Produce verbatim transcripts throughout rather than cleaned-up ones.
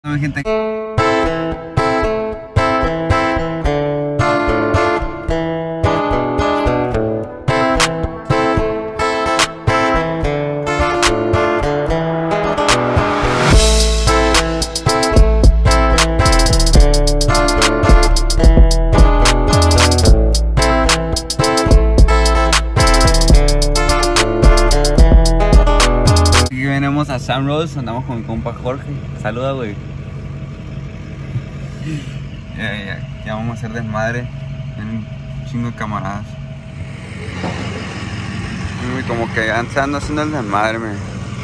No, gente. Aquí venimos a Sam Rose, andamos con mi compa Jorge. Saluda, güey. Ya, ya, ya vamos a hacer desmadre. Tienen un chingo de camaradas. Y como que ando haciendo el desmadre, me.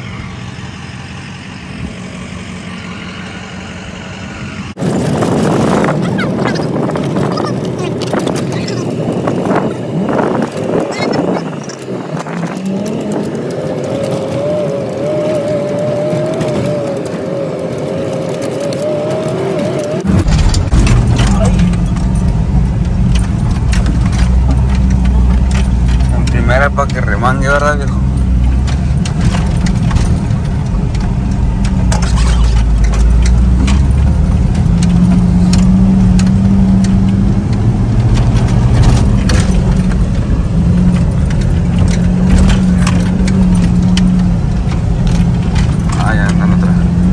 Era para que remangue, ¿verdad, viejo? Ah, ya andan otra.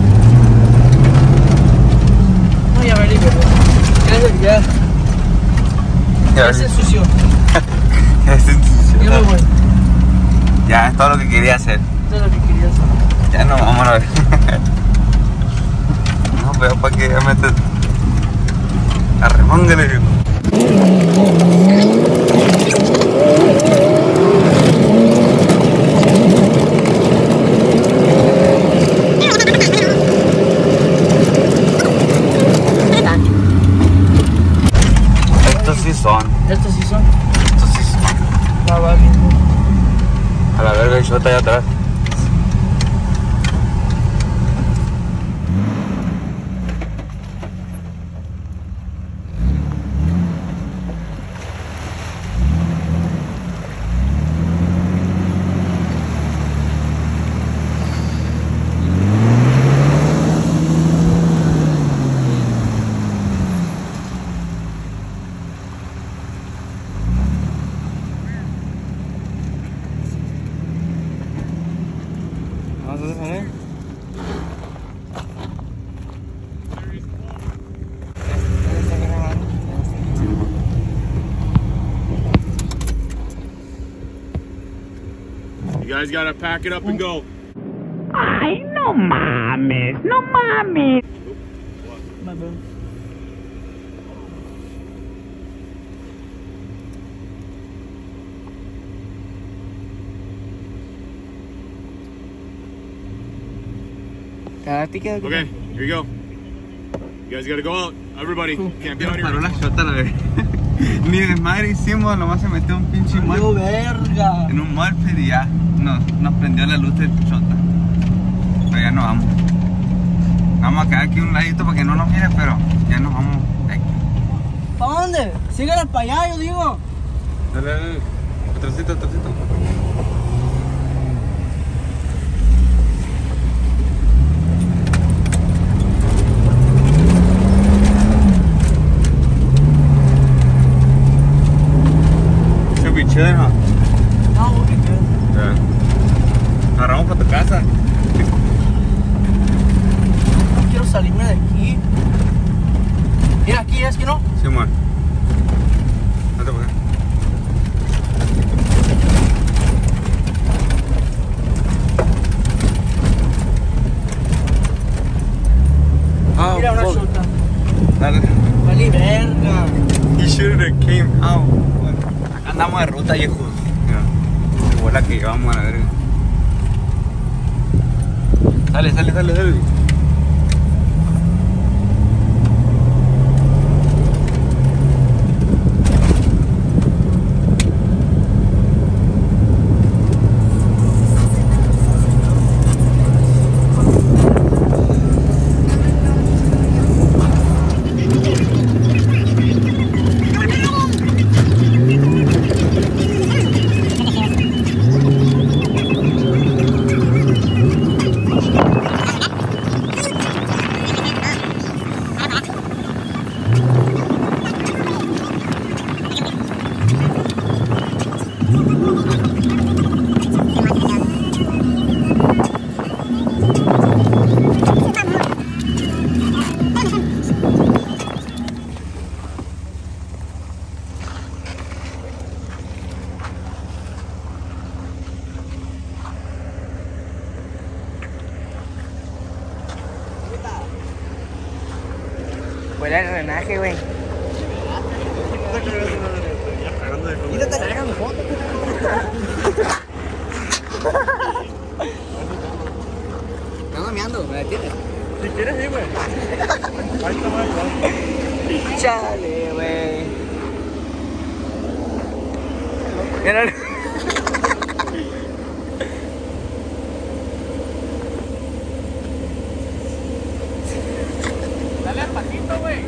No, ya valí, pero ya, ya, ya, ya se ensució. Ya se ensució. Ya me voy. Ya es todo lo que quería hacer. Eso es lo que quería hacer. Ya no, vamos a ver. No, pero para que ya metes. Arremángale, viejo. Estos sí son. Estos sí son. Estos sí son. Va, va bien. A la verga, y shota allá atrás. Vamos a hacer. You guys gotta pack it up and go. Ay, no mames, no mames. My bad. Okay, here you go. You guys gotta go out. Everybody, can't be out Paró la here. shota, la verga. Ni desmadre hicimos, nomás se metió un pinche ¡Yo muerto verga! en un morphed y ya nos, nos prendió la luz del shota. Pero ya no vamos. Vamos a quedar aquí un ladito para que no nos mire, pero ya nos vamos. ¿Para dónde? Síganle para allá, yo digo. Dale, dale, atrásito, atrásito. Should be chilling, huh? No, we'll be good. Yeah. Agarramos para tu casa. No quiero salirme de aquí. Mira, aquí es que no. Sí, man. Vete por acá. Ah, Mira una fuck. shota. Dale. Vale, verga. You should have came out. Acá andamos de ruta, viejos. Mira, igual la que llevamos a la verga. Sale, sale, sale, sale. Fuera el drenaje, güey. Y te traigan fotos. Estamos meando, ¿me detienes? Si quieres, sí, güey. Ahí está, güey. Chale, güey. Mira. Dale al patito, güey.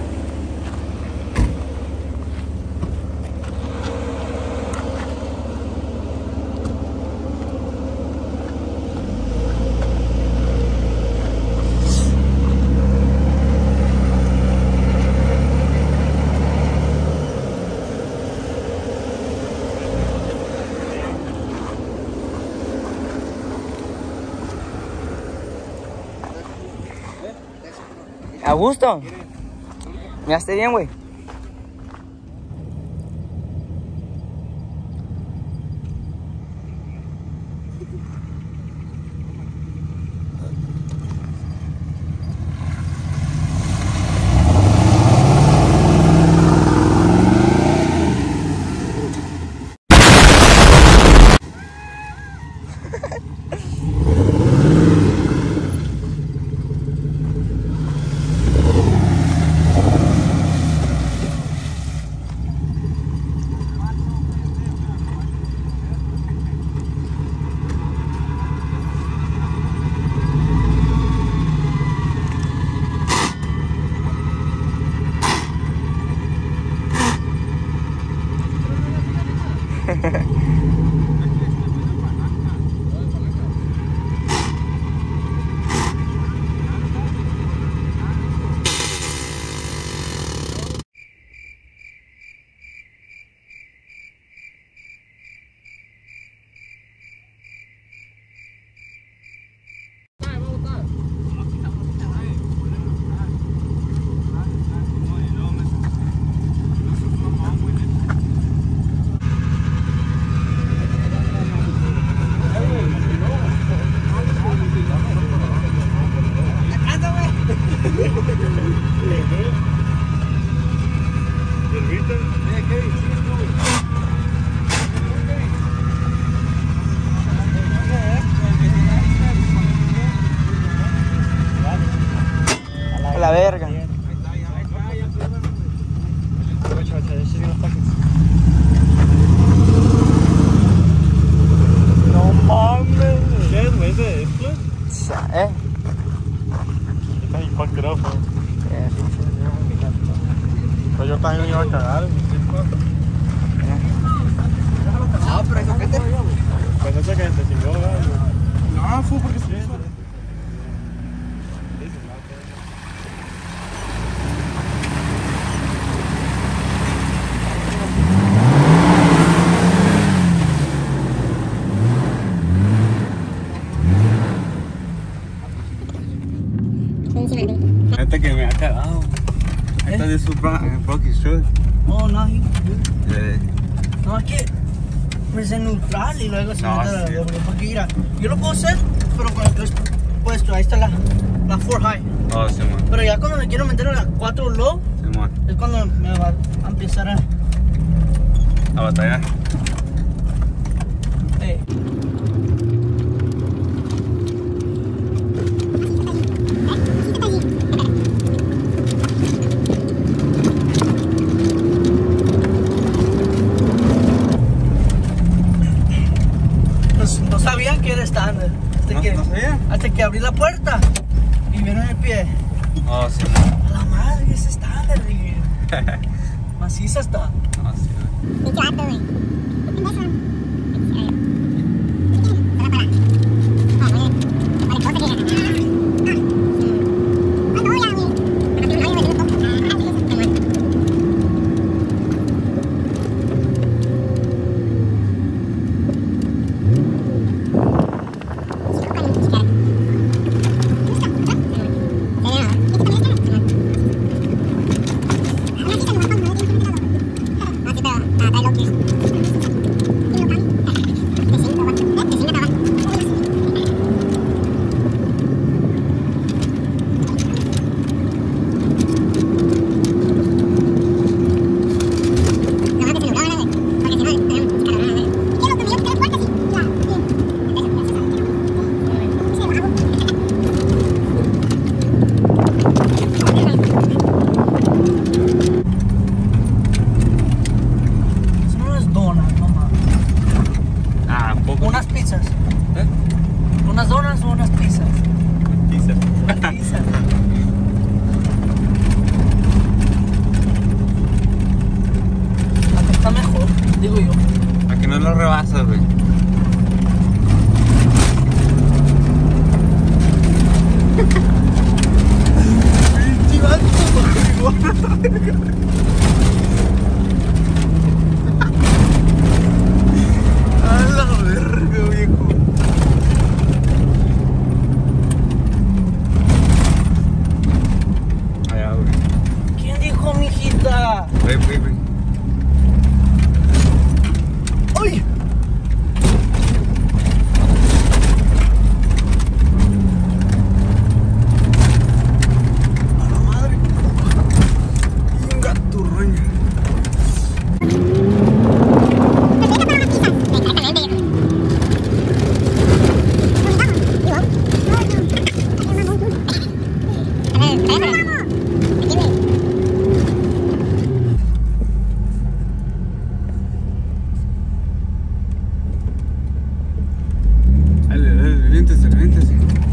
A gusto. Me hace bien, güey. A la verga. No mames. ¿Qué es, güey? ¿Ese es split? ¿Eh? You fucked it up, bro. Yeah, sí, sí. Pero yo también me iba a cagar. Ah, pero eso que te... Pues no sé qué te chingó, güey. No, fue porque se... Esta que me ha cagado. Esta de su Rocky Shoot. Oh, no, he- Eh, no, es que pues en neutral y luego se No, mete a la sí. doble. Porque mira, yo lo puedo hacer, pero cuando estoy puesto, ahí está la, la four high. Oh, Simón. Pero ya cuando le quiero meter a la cuatro low, Simón. es cuando me va a empezar a... A batallar. Eh. Pues no sabían que era estándar. Hasta, ¿No- que, no sabía? hasta que abrí la puerta y vieron el pie. Oh, Simón. A la madre, es estándar, güey. Maciza está. Oh, sí. Thank you. lo rebaso, güey. A la verga, viejo. Allá, güey. ¿Quién dijo, mijita? Ve, ve, ve. ¡Ay! A la madre. Un gaturroña. Dale, dale, reviéntese, reviéntese.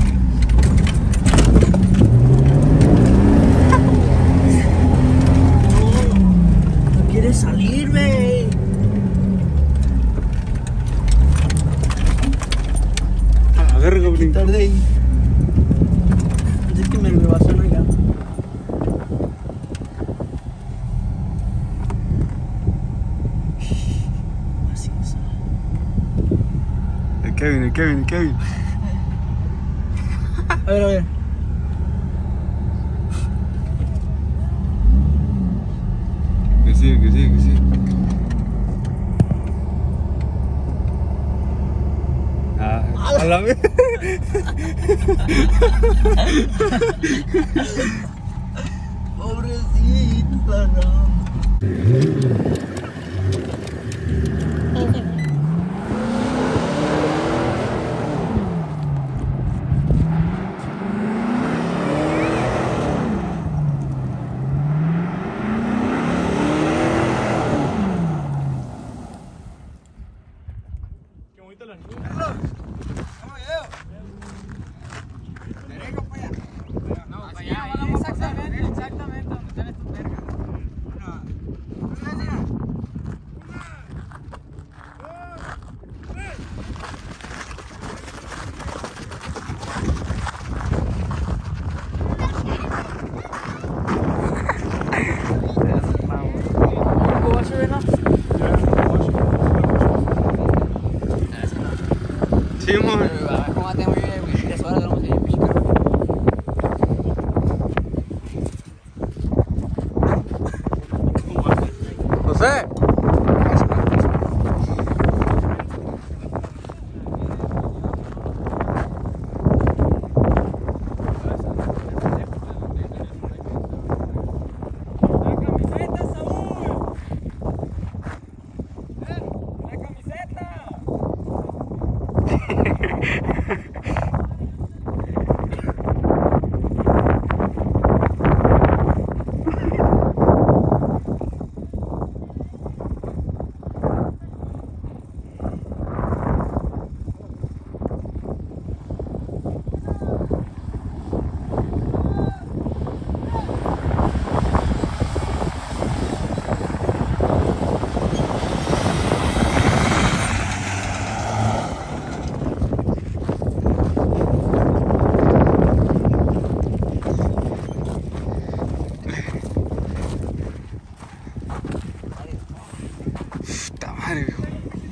No quieres salir, güey. A la verga, güey. Quitar de ahí. Antes que me rebasan allá. Así es. El Kevin, el Kevin, el Kevin. A ver, a ver. Que sigue, que sigue, que sigue. Ah, a la vez. Pobrecita, no. Qué bonita la niña. Exactamente, exactamente donde están estos vergas. ¿Cómo va a subir, no? Sí, amor. ¿Cómo tengo yo tres horas de la José. Puta madre, viejo.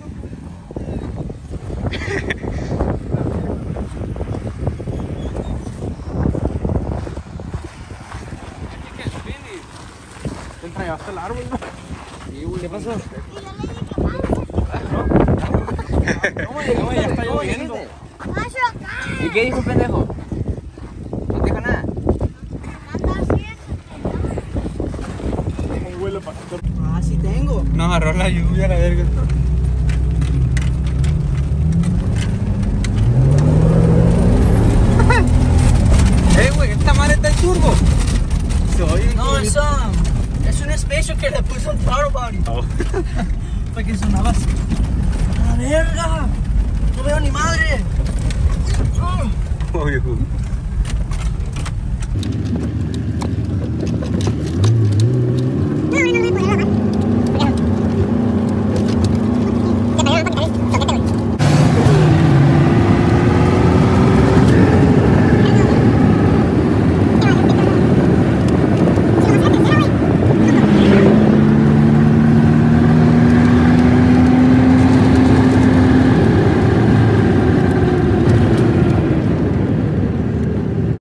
Te entregaste el árbol, ¿no? ¿Qué pasó? ¿Cómo ya está lloviendo? ¿Y qué dijo el pendejo? No dijo nada. ¿Cómo huele para acá? Ah, sí tengo. Nos agarró la lluvia, la verga. Eh, güey, esta madre está en turbo. Soy un No, es um, es un espacio que le puso un throttle body. Oh. Para que sonaba así. ¡A la verga! No veo ni madre. Oh, viejo.